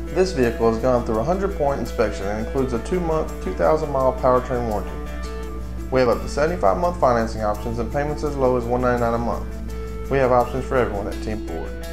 This vehicle has gone through a 100-point inspection and includes a 2-month, 2,000-mile powertrain warranty. We have up to 75-month financing options and payments as low as $199 a month. We have options for everyone at Team Ford.